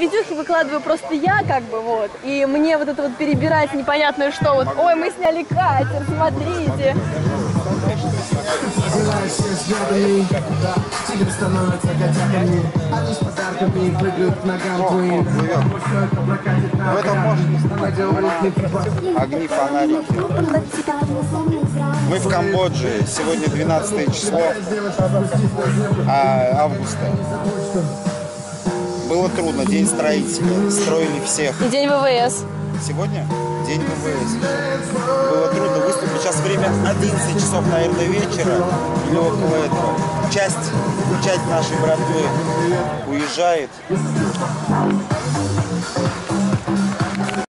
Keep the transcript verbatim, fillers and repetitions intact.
видюхи выкладываю просто я, как бы, вот. И мне вот это вот перебирать непонятное что. Вот, ой, мы сняли катер, смотрите. В этом можно снимать огни, фонарики. Мы в Камбодже. Сегодня двенадцатое число августа. Было трудно. День строителей. Строили всех. И день ВВС. Сегодня день ВВС. Было трудно выступить. Сейчас время одиннадцать часов, наверное, вечера. Или около этого. Часть, часть нашей братвы уезжает.